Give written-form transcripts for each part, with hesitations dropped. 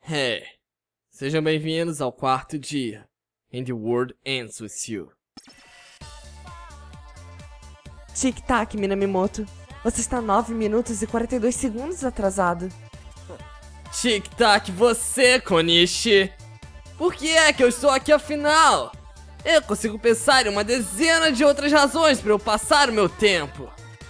Hey, sejam bem-vindos ao quarto dia And the World Ends With You. Tic-tac, Minamimoto. Você está 9 minutos e 42 segundos atrasado. Tic-tac, você, Konishi! Por que é que eu estou aqui afinal? Eu consigo pensar em uma dezena de outras razões para eu passar o meu tempo.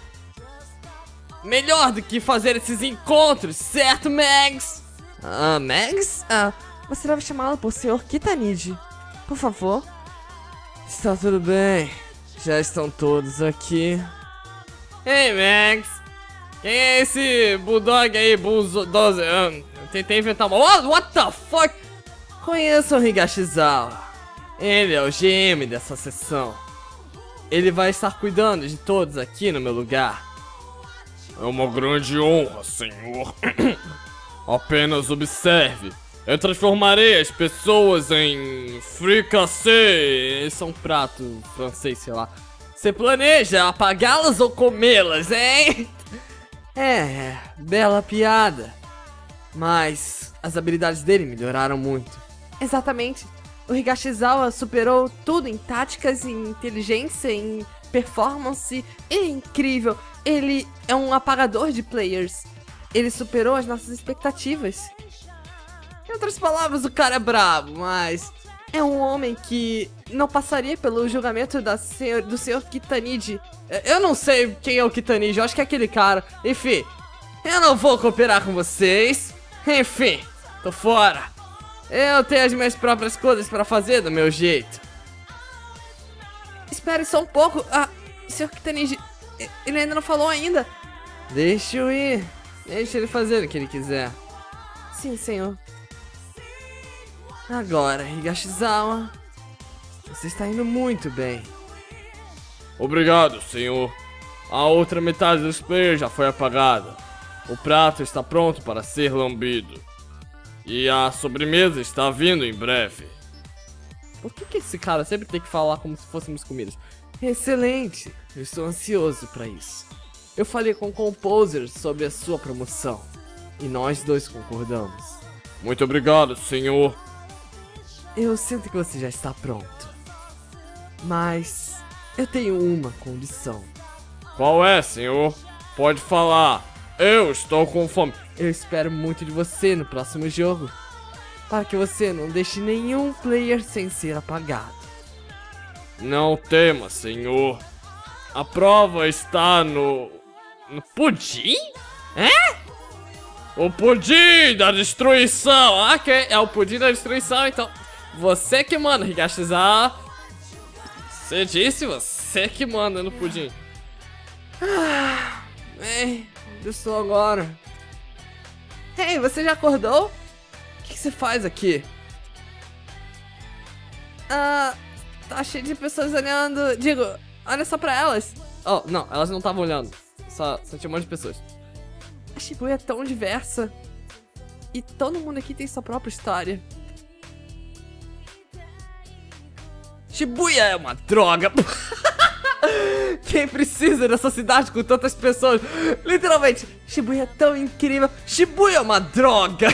Melhor do que fazer esses encontros, certo, Mags? Mags? Você deve chamá-lo por Sr. Kitaniji. Por favor. Está tudo bem. Já estão todos aqui. Hey, Mags! Quem é esse Bulldog aí, Bulldozer? Eu tentei inventar uma... What the fuck? Conheço o Higashizawa. Ele é o GM dessa sessão. Ele vai estar cuidando de todos aqui no meu lugar. É uma grande honra, senhor. Apenas observe. Eu transformarei as pessoas em fricassê. Esse é um prato francês, sei lá. Você planeja apagá-las ou comê-las, hein? Bela piada. Mas as habilidades dele melhoraram muito. Exatamente. O Higashizawa superou tudo em táticas, em inteligência, em performance. Ele é incrível. Ele é um apagador de players. Ele superou as nossas expectativas. Em outras palavras, o cara é brabo, mas é um homem que não passaria pelo julgamento do Sr. Kitaniji. Eu não sei quem é o Kitaniji, eu acho que é aquele cara. Enfim, eu não vou cooperar com vocês. Enfim, tô fora. Eu tenho as minhas próprias coisas pra fazer do meu jeito. Espere só um pouco. Sr. Kitaniji, ele ainda não falou ainda. Deixa eu ir. Deixa ele fazer o que ele quiser. Sim, senhor. Agora, Higashizawa, você está indo muito bem. Obrigado, senhor. A outra metade dos players já foi apagada. O prato está pronto para ser lambido. E a sobremesa está vindo em breve. Por que esse cara sempre tem que falar como se fôssemos comidas? Excelente, eu estou ansioso para isso. Eu falei com o Composer sobre a sua promoção. E nós dois concordamos. Muito obrigado, senhor. Eu sinto que você já está pronto. Mas eu tenho uma condição. Qual é, senhor? Pode falar. Eu estou com fome. Eu espero muito de você no próximo jogo. Para que você não deixe nenhum player sem ser apagado. Não tema, senhor. A prova está no pudim? O pudim da destruição. Ok, é o pudim da destruição, então. Você que manda, Higashizawa. Você disse, você que manda no pudim. Bem, eu estou agora. Hey, você já acordou? O que você faz aqui? Tá cheio de pessoas olhando. Digo, olha só pra elas. Oh, não, elas não estavam olhando. Só tinha um monte de pessoas. A Shibuya é tão diversa. E todo mundo aqui tem sua própria história. Shibuya é uma droga. Quem precisa dessa cidade com tantas pessoas? Literalmente, Shibuya é tão incrível. Shibuya é uma droga.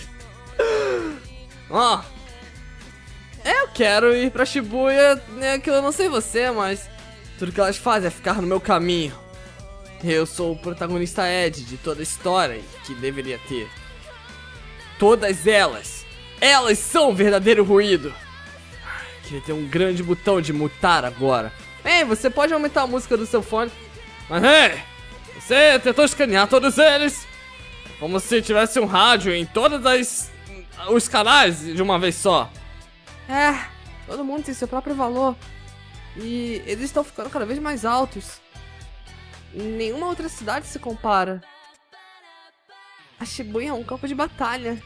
Eu quero ir pra Shibuya, né, que eu não sei você, mas tudo que elas fazem é ficar no meu caminho. Eu sou o protagonista Ed de toda a história que deveria ter. Todas elas são um verdadeiro ruído. Queria ter um grande botão de mutar agora. Ei, você pode aumentar a música do seu fone. Mas hey, você tentou escanear todos eles como se tivesse um rádio em todos os canais de uma vez só. Todo mundo tem seu próprio valor. E eles estão ficando cada vez mais altos. Nenhuma outra cidade se compara. A Shibuya é um campo de batalha.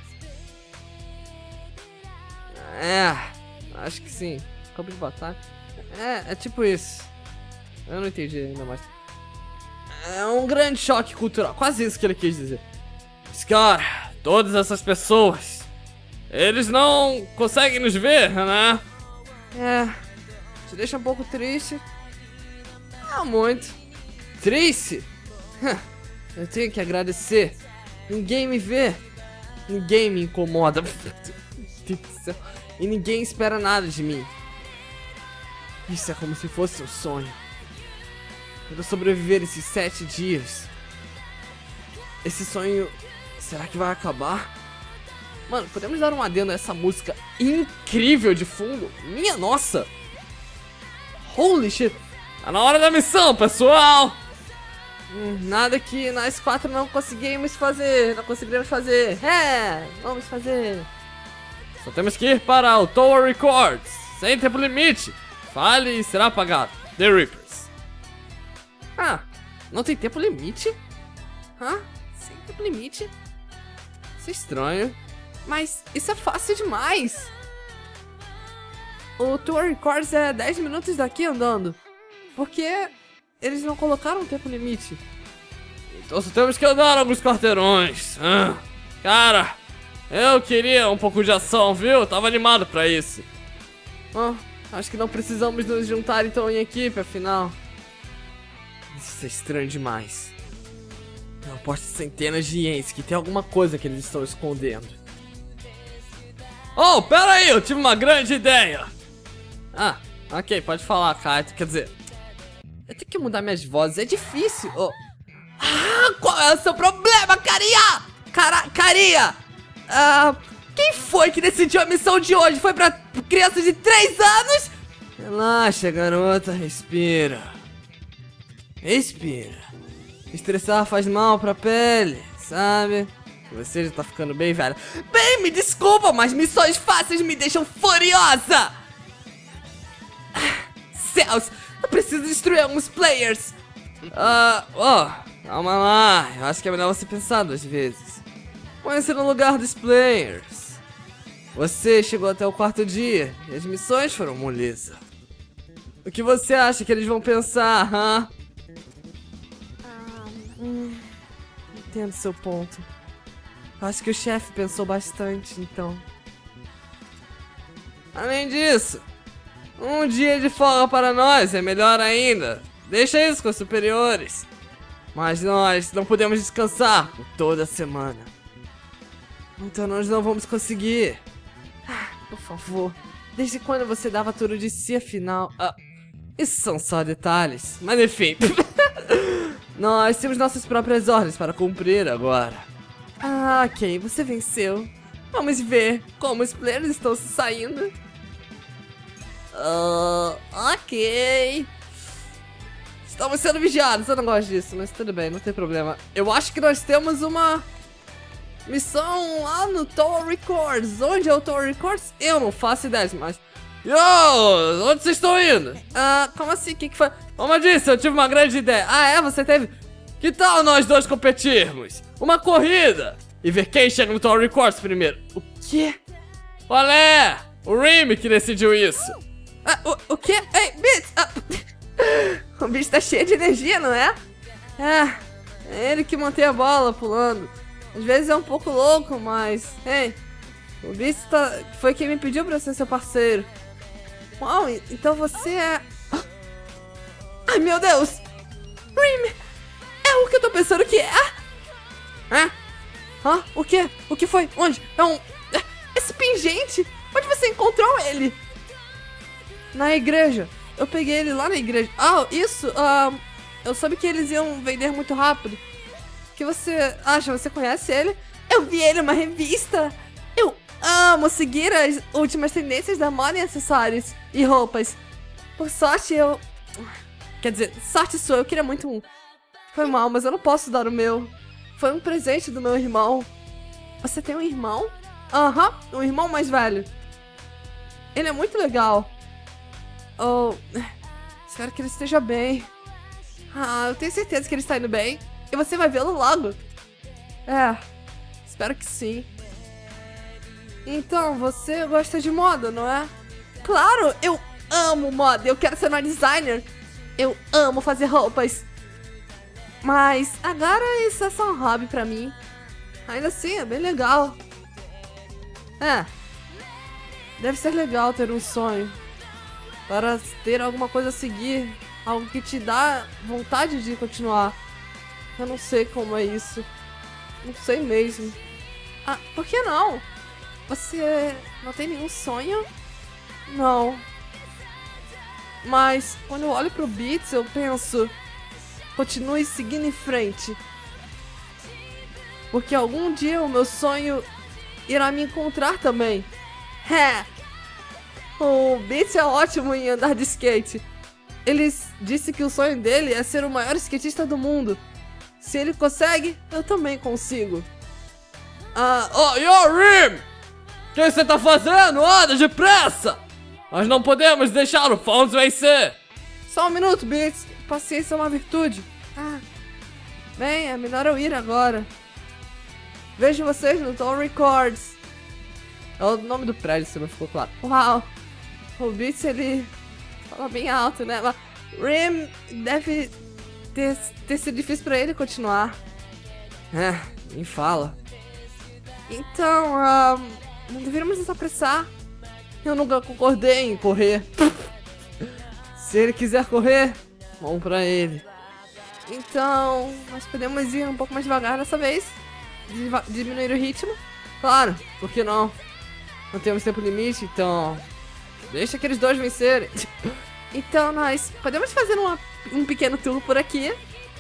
Acho que sim. Campo de batalha. É tipo isso. Eu não entendi ainda mais. É um grande choque cultural. Quase isso que ele quis dizer. Mas cara, todas essas pessoas, eles não conseguem nos ver, né? Te deixa um pouco triste. Não muito. Triste? Eu tenho que agradecer. Ninguém me vê. Ninguém me incomoda. Meu Deus do céu. E ninguém espera nada de mim. Isso é como se fosse um sonho. Quero sobreviver esses 7 dias. Esse sonho, será que vai acabar? Mano, podemos dar um adendo a essa música incrível de fundo? Minha nossa! Holy shit! Tá na hora da missão, pessoal! Nada que nós 4 não conseguimos fazer. Não conseguiremos fazer. É, vamos fazer. Só temos que ir para o Tower Records, sem tempo limite. Fale e será pagado. The Reapers. Ah, não tem tempo limite? Hã? Sem tempo limite? Isso é estranho. Mas isso é fácil demais. O Tour Records é 10 minutos daqui andando. Por que eles não colocaram tempo limite? Então só temos que andar alguns quarteirões. Cara, eu queria um pouco de ação, viu? Tava animado pra isso. Acho que não precisamos nos juntar então em equipe, afinal. Isso é estranho demais. Eu aposto centenas de ienes que tem alguma coisa que eles estão escondendo. Oh, pera aí, eu tive uma grande ideia. Ah, ok, pode falar, Kaito. Quer dizer, eu tenho que mudar minhas vozes, é difícil. Ah, qual é o seu problema, carinha? Carinha! Quem foi que decidiu a missão de hoje? Foi pra crianças de 3 anos? Relaxa, garota, respira. Respira. Estressar faz mal pra pele, sabe? Você já tá ficando bem velha. Bem, me desculpa, mas missões fáceis me deixam furiosa! Céus, eu preciso destruir alguns players. Calma lá. Eu acho que é melhor você pensar 2 vezes. Põe-se no lugar dos players. Você chegou até o 4º dia e as missões foram moleza. O que você acha que eles vão pensar, hã? Entendo seu ponto. Acho que o chefe pensou bastante, então. Além disso, um dia de folga para nós é melhor ainda. Deixa isso com os superiores. Mas nós não podemos descansar por toda a semana. Então nós não vamos conseguir. Por favor, desde quando você dava tudo de si afinal? Isso são só detalhes. Mas enfim. Nós temos nossas próprias ordens para cumprir agora. Ok, você venceu. Vamos ver como os players estão se saindo. Ok. Estamos sendo vigiados, eu não gosto disso, mas tudo bem, não tem problema. Eu acho que nós temos uma missão lá no Tower Records. Onde é o Tower Records? Eu não faço ideia, mas... Yo, onde vocês estão indo? Como assim? O que foi? Como eu disse, eu tive uma grande ideia. Você teve? Que tal nós 2 competirmos? Uma corrida! E ver quem chega no Tower Records primeiro. O quê? Qual é? O Remy que decidiu isso. O quê? Ei, Beats! O bicho tá cheio de energia, não é? É ele que mantém a bola pulando. Às vezes é um pouco louco, mas... Ei, o bicho foi quem me pediu pra ser seu parceiro. Uau, então você é... Ai, meu Deus! Remy! É o que eu tô pensando que é? O quê? O que foi? Onde? Esse pingente! Onde você encontrou ele? Na igreja. Eu peguei ele lá na igreja. Isso! Eu soube que eles iam vender muito rápido. O que você acha? Você conhece ele? Eu vi ele em uma revista. Eu amo seguir as últimas tendências da moda em acessórios e roupas. Por sorte, Quer dizer, sorte sua, eu queria muito um. Foi mal, mas eu não posso dar o meu. Foi um presente do meu irmão. Você tem um irmão? Um irmão mais velho. Ele é muito legal. Espero que ele esteja bem. Eu tenho certeza que ele está indo bem. E você vai vê-lo logo. Espero que sim. Então, você gosta de moda, não é? Claro, eu amo moda. Eu quero ser uma designer. Eu amo fazer roupas. Mas agora isso é só um hobby pra mim. Ainda assim, é bem legal. Deve ser legal ter um sonho. Para ter alguma coisa a seguir. Algo que te dá vontade de continuar. Eu não sei como é isso. Não sei mesmo. Ah, por que não? Você não tem nenhum sonho? Não. Mas quando eu olho pro Beats, eu penso... Continue seguindo em frente. Porque algum dia o meu sonho irá me encontrar também. É. O Beats é ótimo em andar de skate. Ele disse que o sonho dele é ser o maior skatista do mundo. Se ele consegue, eu também consigo. Oh, yo, Rim! O que você tá fazendo? Anda depressa! Nós não podemos deixar o Fonz vencer! Só um minuto, Beats. Paciência é uma virtude. Bem, é melhor eu ir agora. Vejo vocês no Tom Records. É o nome do prédio, se não ficou claro. Uau. O Beats, ele fala bem alto, né? Mas Rim deve ter sido difícil pra ele continuar. Nem fala. Então, não deveríamos nos apressar. Eu nunca concordei em correr. Se ele quiser correr, vamos pra ele. Então, nós podemos ir um pouco mais devagar dessa vez. Diminuir o ritmo. Claro, por que não? Não temos tempo limite, então... Deixa aqueles dois vencerem. Então, nós podemos fazer um pequeno tour por aqui.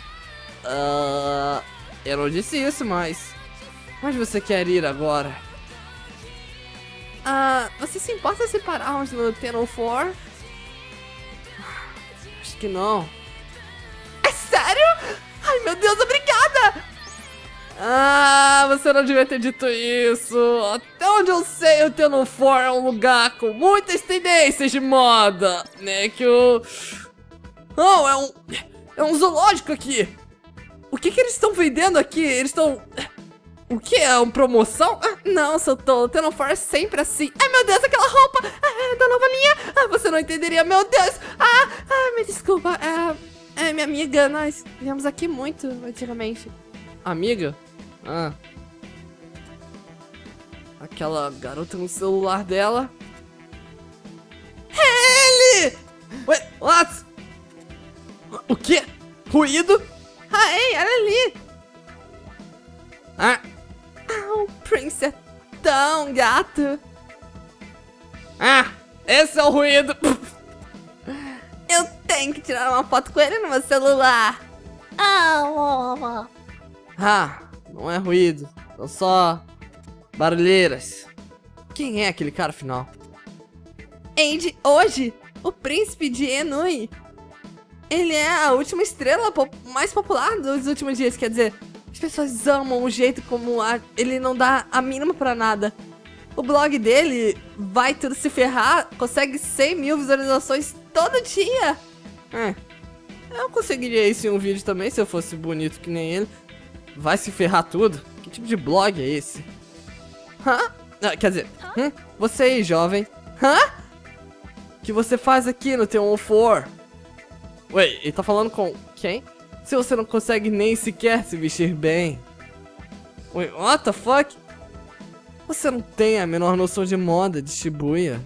Eu não disse isso, mas... Onde você quer ir agora? Você se importa se pararmos no 1004? Acho que não. É sério? Ai, meu Deus, obrigada! Você não devia ter dito isso. Até onde eu sei, o 1004 é um lugar com muitas tendências de moda, né? Que o... Não, é um zoológico aqui. O que eles estão vendendo aqui? Eles estão... O que? É uma promoção? Não, seu tolo. O 1004 é sempre assim. Ai, meu Deus, aquela roupa da nova linha. Você não entenderia, meu Deus. Me desculpa. Minha amiga, nós viemos aqui muito antigamente. Amiga? Aquela garota no celular dela. Ele! Wait, what? O quê? Ruído? Ei, olha ali. O Prince é tão gato. Esse é o ruído. Eu tenho que tirar uma foto com ele no meu celular. Não é ruído. São só barulheiras. Quem é aquele cara afinal? Andy, hoje, o príncipe de Enui. Ele é a última estrela mais popular dos últimos dias, quer dizer... As pessoas amam o jeito como ele não dá a mínima pra nada. O blog dele, Vai Tudo Se Ferrar, consegue 100 mil visualizações todo dia. Eu conseguiria isso em um vídeo também, se eu fosse bonito que nem ele. Vai se ferrar tudo? Que tipo de blog é esse? Quer dizer, você aí, jovem. O que você faz aqui no 1004? Ué, ele tá falando com quem? Se você não consegue nem sequer se vestir bem. Wait, what the fuck? Você não tem a menor noção de moda de Shibuya.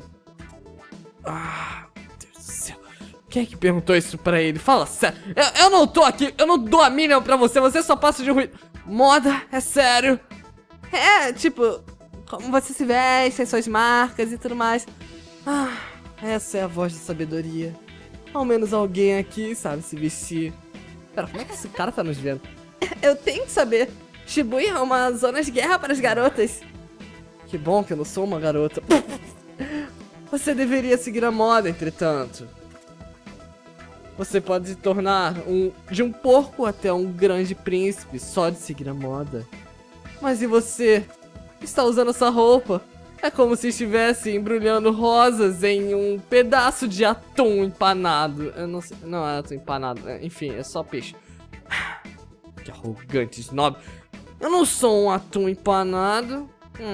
Meu Deus do céu. Quem é que perguntou isso pra ele? Fala sério. Eu não tô aqui, eu não dou a mínima pra você, você só passa de ruído. Moda? É sério? Tipo, como você se veste, as suas marcas e tudo mais. Essa é a voz da sabedoria. Ao menos alguém aqui sabe se vestir. Pera, como é que esse cara tá nos vendo? Eu tenho que saber. Shibuya é uma zona de guerra para as garotas. Que bom que eu não sou uma garota. Você deveria seguir a moda, entretanto. Você pode se tornar de um porco até um grande príncipe só de seguir a moda. Mas e você? Está usando essa roupa? É como se estivesse embrulhando rosas em um pedaço de atum empanado. Eu não sei. Não é atum empanado. Enfim, é só peixe. Que arrogante snob. Eu não sou um atum empanado.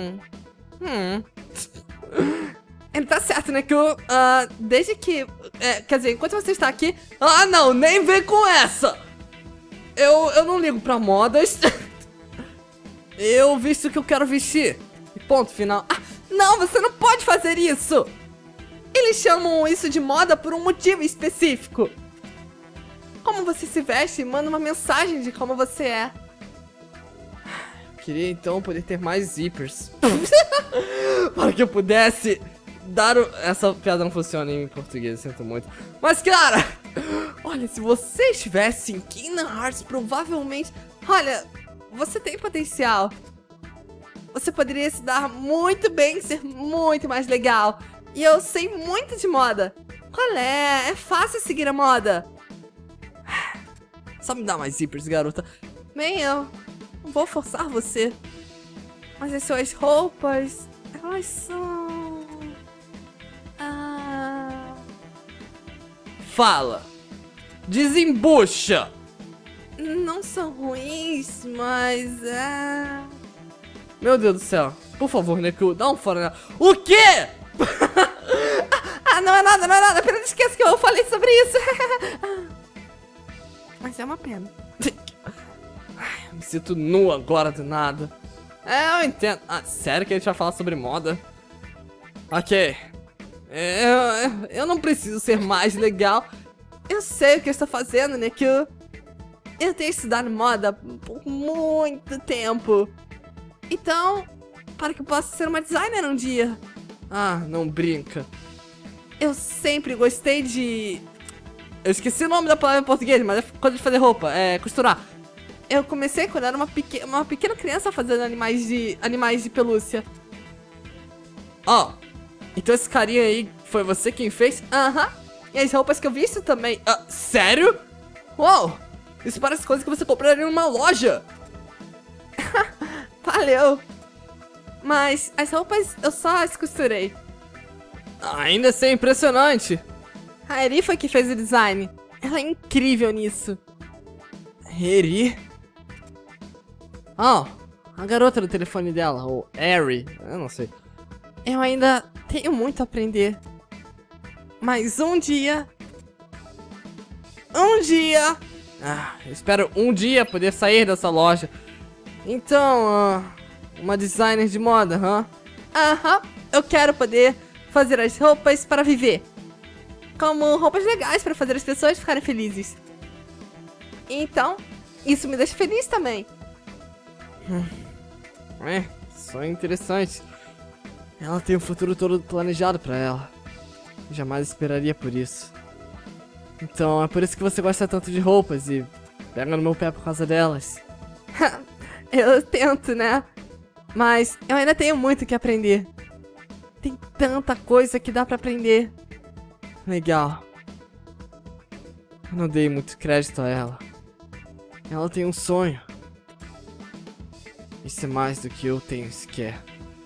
Ele tá certo, né? Que eu, desde que... quer dizer, enquanto você está aqui... não, nem vem com essa! Eu não ligo pra modas. Eu visto o que eu quero vestir. E ponto final. Não, você não pode fazer isso! Eles chamam isso de moda por um motivo específico. Como você se veste manda uma mensagem de como você é. Queria então poder ter mais zippers. Para que eu pudesse dar Essa piada não funciona em português, sinto muito. Mas cara, olha, se você estivesse em Kingdom Hearts, provavelmente... Olha, você tem potencial. Você poderia se dar muito bem, ser muito mais legal. E eu sei muito de moda. Qual é? É fácil seguir a moda. Só me dá mais zippers, garota. Bem, eu não vou forçar você. Mas as suas roupas, elas são... Fala. Desembucha. Não são ruins, mas Meu Deus do céu. Por favor, Neku, dá um fora nela. O quê? Não é nada, não é nada. Apenas esqueça que eu falei sobre isso. Mas é uma pena. Eu me sinto nu agora do nada. Eu entendo. Sério que a gente vai falar sobre moda? Ok. Eu não preciso ser mais legal. Eu sei o que eu estou fazendo, Neku. Eu tenho estudado moda por muito tempo. Então, para que eu possa ser uma designer um dia. Não brinca. Eu sempre gostei de... Eu esqueci o nome da palavra em português, mas é coisa de fazer roupa, costurar. Eu comecei quando era uma pequena criança fazendo animais de pelúcia. Então esse carinha aí foi você quem fez? E as roupas que eu visto também. Sério? Uou! Isso parece coisa que você compraria numa loja. Valeu. Mas as roupas eu só as costurei. Ainda assim é impressionante. A Eri foi que fez o design. Ela é incrível nisso. Eri? A garota do telefone dela, ou Eri, eu não sei. Eu ainda tenho muito a aprender. Mas um dia... eu espero um dia poder sair dessa loja. Então, uma designer de moda, eu quero poder fazer as roupas para viver. Como roupas legais para fazer as pessoas ficarem felizes. Então, isso me deixa feliz também. Só interessante. Ela tem o futuro todo planejado para ela. Eu jamais esperaria por isso. Então, é por isso que você gosta tanto de roupas e pega no meu pé por causa delas. Eu tento, né? Mas eu ainda tenho muito que aprender. Tem tanta coisa que dá pra aprender. Legal. Eu não dei muito crédito a ela. Ela tem um sonho. Isso é mais do que eu tenho sequer.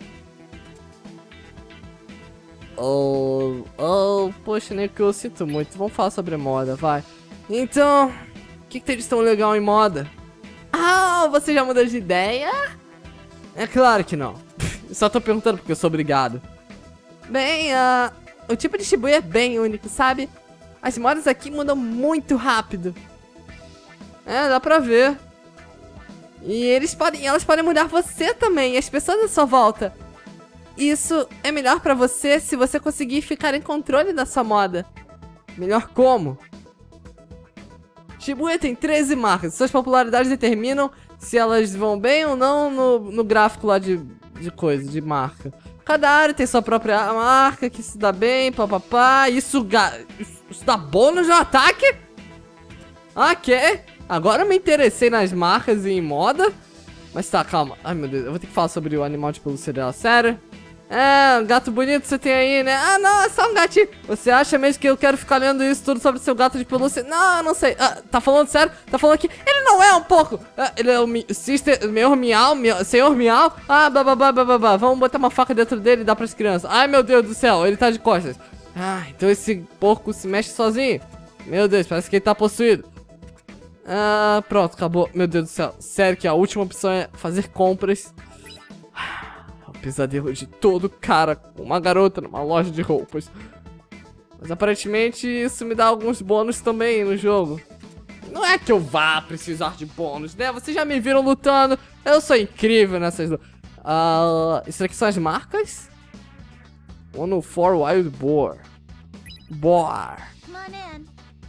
Poxa, Neku, eu sinto muito. Vamos falar sobre moda, vai. Então, o que tem de tão legal em moda? Você já mudou de ideia? É claro que não. Só tô perguntando porque eu sou obrigado. Bem, o tipo de Shibuya é bem único, sabe? As modas aqui mudam muito rápido. Dá pra ver. E elas podem mudar você também, e as pessoas à sua volta. Isso é melhor pra você se você conseguir ficar em controle da sua moda. Melhor como? Shibuya tem 13 marcas. Suas popularidades determinam se elas vão bem ou não no gráfico lá de marca. Cada área tem sua própria marca que se dá bem, papapá. Isso dá bônus no ataque? Ok. Agora eu me interessei nas marcas e em moda. Mas tá, calma. Ai, meu Deus. Eu vou ter que falar sobre o animal de pelúcia dela. Sério? Um gato bonito você tem aí, né? Não, é só um gatinho. Você acha mesmo que eu quero ficar lendo isso tudo sobre seu gato de pelúcia? Não, eu não sei. Tá falando sério? Tá falando que ele não é um pouco. Ele é o senhor Miau. Babá. Vamos botar uma faca dentro dele e dar pras crianças. Ai, meu Deus do céu, ele tá de costas. Então esse porco se mexe sozinho. Meu Deus, parece que ele tá possuído. Pronto, acabou. Meu Deus do céu. Sério que a última opção é fazer compras. Pesadelo de todo cara com uma garota numa loja de roupas. Mas aparentemente isso me dá alguns bônus também no jogo. Não é que eu vá precisar de bônus, né? Vocês já me viram lutando. Eu sou incrível nessas lutas. Isso aqui são as marcas? 104 Wild Boar.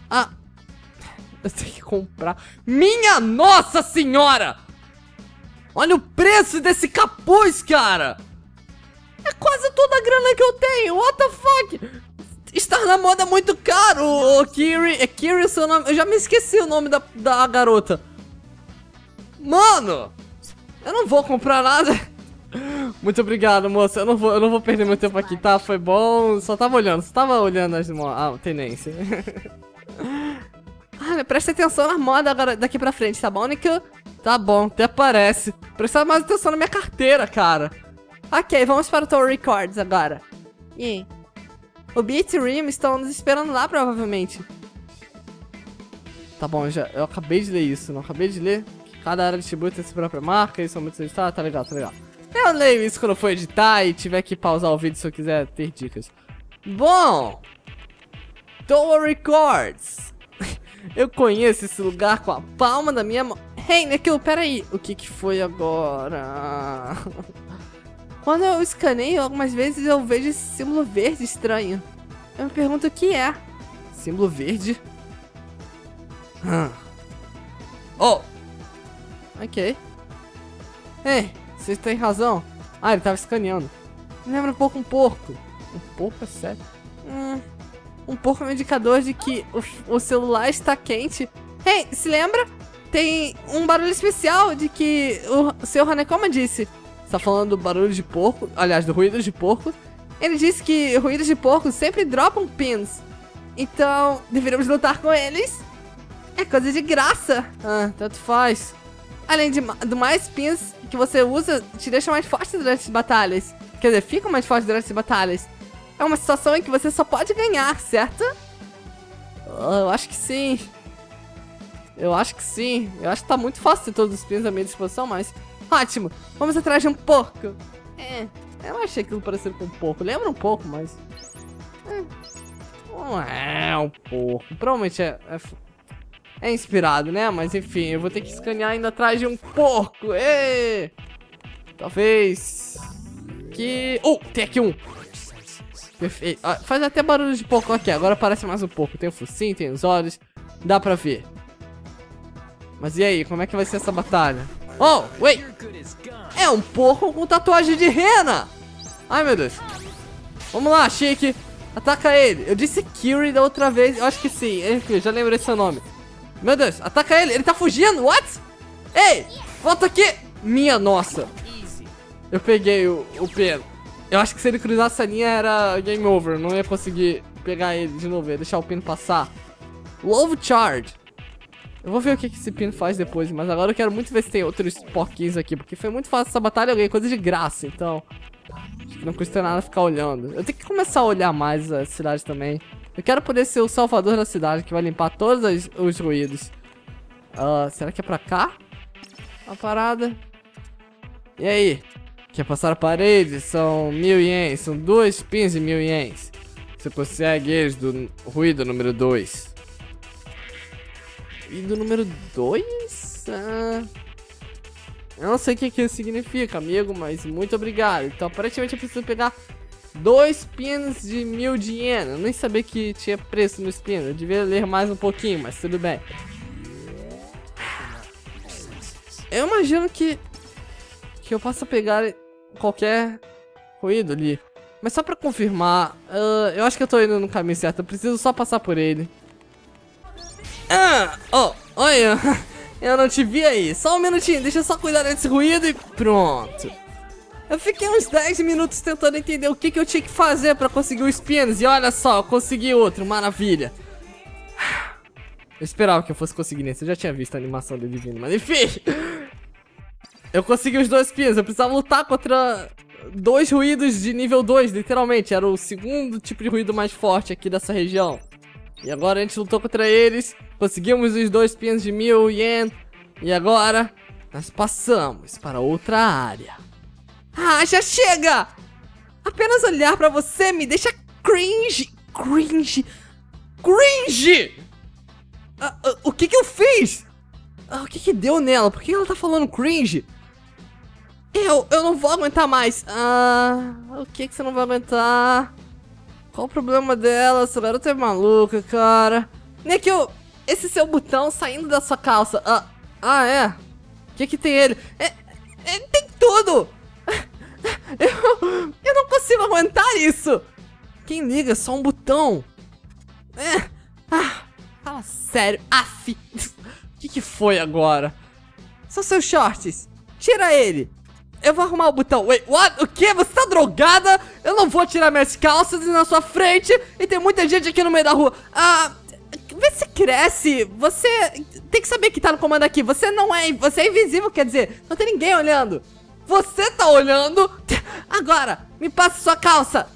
Eu tenho que comprar. Minha Nossa Senhora! Olha o preço desse capuz, cara! É quase toda a grana que eu tenho, what the fuck? Estar na moda é muito caro, ô Kiri. É Kiri o seu nome? Eu já me esqueci o nome da garota. Mano! Eu não vou comprar nada. Muito obrigado, moça. Eu não vou perder meu tempo aqui, tá? Foi bom. Só tava olhando as tenência. Presta atenção na moda agora, daqui pra frente, tá bom, Nico? Tá bom, até parece. Presta mais atenção na minha carteira, cara. Ok, vamos para o Tower Records agora. E aí? O Beat e o Rim estão nos esperando lá, provavelmente. Tá bom, eu acabei de ler isso, não acabei de ler? Cada área distribui sua própria marca, isso é muito editado, tá legal, tá legal. Eu leio isso quando eu for editar e tiver que pausar o vídeo se eu quiser ter dicas. Bom, Tower Records. Eu conheço esse lugar com a palma da minha mão. Hey, Nekil, peraí. O que foi agora? Quando eu escaneio algumas vezes eu vejo esse símbolo verde estranho. Eu me pergunto o que é. Símbolo verde? Oh! Ok. Ei, você tem razão. Ah, ele tava escaneando. Me lembra um pouco um porco. Um porco é sério? Um porco é um indicador de que o celular está quente. Ei, se lembra? Tem um barulho especial de que o seu Hanekoma disse. Você tá falando do barulho de porco, aliás, do ruído de porco. Ele disse que ruídos de porco sempre dropam pins. Então, deveríamos lutar com eles. É coisa de graça. Tanto faz. Além do mais, pins que você usa te deixam mais forte durante as batalhas. Quer dizer, ficam mais fortes durante as batalhas. É uma situação em que você só pode ganhar, certo? Eu acho que sim. Eu acho que tá muito fácil ter todos os pins à minha disposição, mas... Ótimo, vamos atrás de um porco. Eu achei aquilo parecido com um porco. Lembra um pouco, mas... Não é um porco. Provavelmente é inspirado, né? Mas enfim, eu vou ter que escanear indo atrás de um porco. Talvez... tem aqui um. Perfeito. Faz até barulho de porco aqui. Agora parece mais um porco. Tem o focinho, tem os olhos. Dá pra ver. Mas e aí, como é que vai ser essa batalha? Oh, wait! É um porco com tatuagem de rena! Ai, meu Deus. Vamos lá, Chique. Ataca ele. Eu disse Kiri da outra vez. Eu acho que sim. Enfim, já lembrei seu nome. Meu Deus, ataca ele. Ele tá fugindo. What? Ei, volta aqui. Minha nossa. Eu peguei o peno. Eu acho que se ele cruzasse a linha era game over. Não ia conseguir pegar ele de novo. Ia deixar o pino passar. Love Charge. Eu vou ver o que esse pino faz depois, mas agora eu quero muito ver se tem outros porquinhos aqui, porque foi muito fácil essa batalha, eu ganhei coisa de graça, então acho que não custa nada ficar olhando. Eu tenho que começar a olhar mais a cidade também. Eu quero poder ser o salvador da cidade, que vai limpar todos os ruídos. Será que é pra cá? A parada. E aí? Quer passar a parede? São 1000 ienes, são 2 pins de 1000 ienes. Você consegue eles do ruído número 2. E do número 2? Eu não sei o que isso significa, amigo, mas muito obrigado. Então, aparentemente eu preciso pegar 2 pins de 1000 de iena. Eu nem sabia que tinha preço nos pins. Eu devia ler mais um pouquinho, mas tudo bem. Eu imagino que eu possa pegar qualquer ruído ali. Mas só pra confirmar, eu acho que eu tô indo no caminho certo. Eu preciso só passar por ele. Olha, eu não te vi aí. Só um minutinho, deixa eu só cuidar desse ruído e pronto. Eu fiquei uns 10 minutos tentando entender o que eu tinha que fazer pra conseguir os pins. E olha só, eu consegui outro, maravilha. Eu esperava que eu fosse conseguir nesse, eu já tinha visto a animação dele vindo, mas enfim. Eu consegui os 2 pins, eu precisava lutar contra 2 ruídos de nível 2, literalmente. Era o segundo tipo de ruído mais forte aqui dessa região. E agora a gente lutou contra eles, conseguimos os 2 pins de 1000 ien. E agora, nós passamos para outra área. Já chega! Apenas olhar pra você me deixa cringe. O que eu fiz? O que deu nela? Por que ela tá falando cringe? Eu não vou aguentar mais. O que você não vai aguentar? Qual o problema dela? Essa garota é maluca, cara. Nekil, esse seu botão saindo da sua calça. É? O que tem ele? Tem tudo! Eu não consigo aguentar isso! Quem liga? É só um botão. Fala sério, af! O que foi agora? São seus shorts. Tira ele. Eu vou arrumar o botão. Wait, what? O quê? Você tá drogada? Eu não vou tirar minhas calças na sua frente e tem muita gente aqui no meio da rua. Vê se cresce. Você tem que saber que tá no comando aqui. Você é invisível, quer dizer, não tem ninguém olhando. Você tá olhando? Agora, me passa sua calça.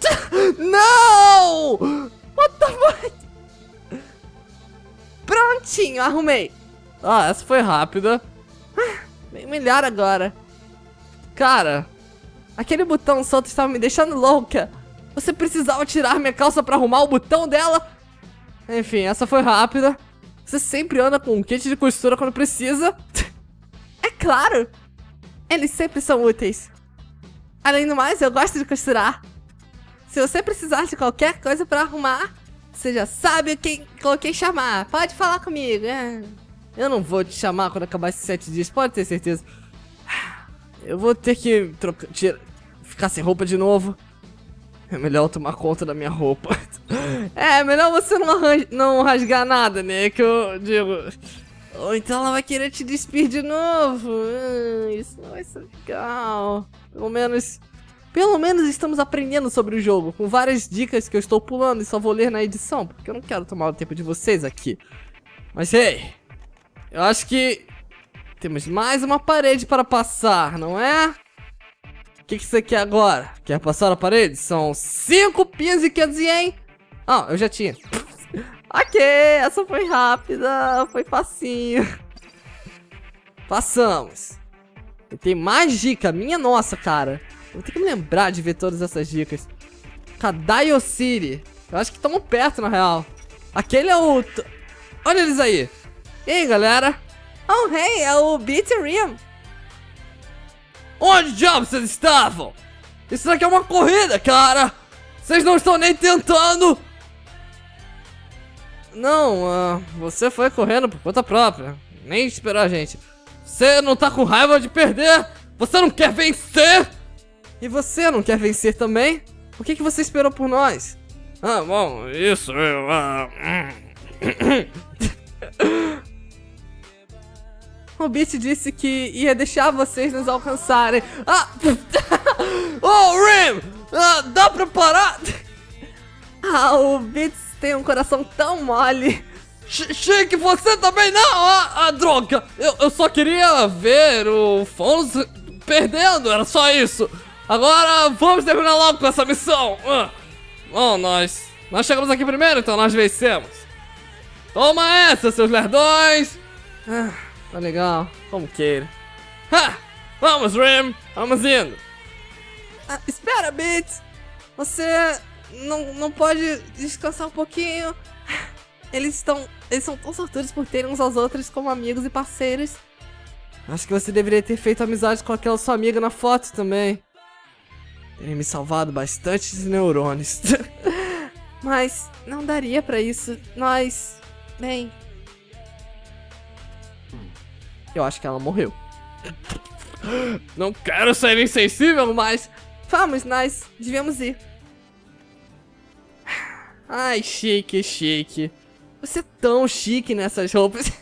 Não! What the fuck? Prontinho, arrumei. Essa foi rápida. Bem melhor agora. Cara, aquele botão solto estava me deixando louca. você precisava tirar minha calça pra arrumar o botão dela? Enfim, essa foi rápida. Você sempre anda com um kit de costura quando precisa. É claro. Eles sempre são úteis. Além do mais, eu gosto de costurar. Se você precisar de qualquer coisa pra arrumar, você já sabe com quem chamar. Pode falar comigo. Eu não vou te chamar quando acabar esses 7 dias, pode ter certeza. Eu vou ter que ficar sem roupa de novo. É melhor eu tomar conta da minha roupa. É melhor você não rasgar nada, né? Que eu digo. Ou então ela vai querer te despir de novo. Isso não vai ser legal. Pelo menos estamos aprendendo sobre o jogo, com várias dicas que eu estou pulando e só vou ler na edição, porque eu não quero tomar o tempo de vocês aqui. Mas hey, eu acho que temos mais uma parede para passar, não é? O que você quer agora? Quer passar a parede? São 5 pias e 500 ien. Eu já tinha. Ok, essa foi rápida, foi facinho. Passamos. E tem mais dica, minha nossa, cara. Vou ter que me lembrar de ver todas essas dicas. Kadaio City. Eu acho que estamos perto, na real. Aquele é o... Olha eles aí. E aí, galera? Oh, hey, é o Beat Rim. Onde diabos vocês estavam? Isso daqui é uma corrida, cara. Vocês não estão nem tentando. Não, você foi correndo por conta própria. Nem esperou a gente. Você não tá com raiva de perder? Você não quer vencer? E você não quer vencer também? O que você esperou por nós? Bom, isso eu... O Beat disse que ia deixar vocês nos alcançarem. Oh, Rim! Dá pra parar? O Beat tem um coração tão mole. Chique, você também não! Droga! Eu só queria ver o Fons perdendo, era só isso. Agora vamos terminar logo com essa missão. Bom, nós chegamos aqui primeiro, então nós vencemos. Toma essa, seus lerdões! Tá legal, como queira. Vamos, Rim! Vamos indo! Espera, Beats! Você não pode descansar um pouquinho? Eles são tão sortudos por terem uns aos outros como amigos e parceiros. Acho que você deveria ter feito amizade com aquela sua amiga na foto também. Teria me salvado bastante de neurônios. Mas não daria pra isso. Bem... Eu acho que ela morreu. Não quero ser insensível, mas... Vamos, nós devíamos ir. Ai, chique, chique. Você é tão chique nessas roupas.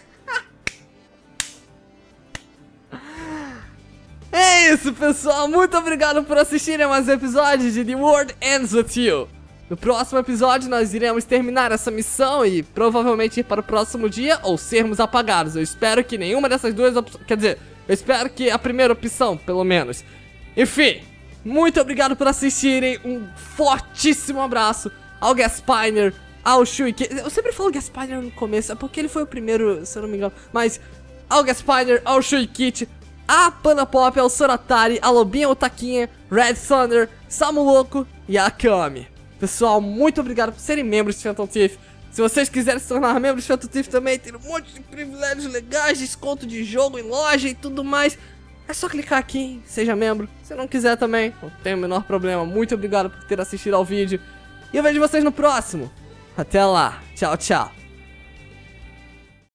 É isso, pessoal. Muito obrigado por assistirem a mais um episódio de The World Ends With You. No próximo episódio nós iremos terminar essa missão e provavelmente ir para o próximo dia ou sermos apagados. Eu espero que nenhuma dessas duas opções... Quer dizer, eu espero que a primeira opção, pelo menos. Enfim, muito obrigado por assistirem. Um fortíssimo abraço ao Gaspiner, ao Shuiki. Eu sempre falo Gaspiner no começo, é porque ele foi o primeiro, se eu não me engano. Mas ao Gaspiner, ao Shuikichi, a Panda Pop, ao Soratari, a Lobinha Otaquinha, Red Thunder, Samu Louco e a Akami. Pessoal, muito obrigado por serem membros de Phantom Thief. Se vocês quiserem se tornar membros de Phantom Thief também, tem um monte de privilégios legais, desconto de jogo em loja e tudo mais. É só clicar aqui em Seja Membro. Se não quiser também, não tem o menor problema. Muito obrigado por ter assistido ao vídeo. E eu vejo vocês no próximo. Até lá. Tchau, tchau.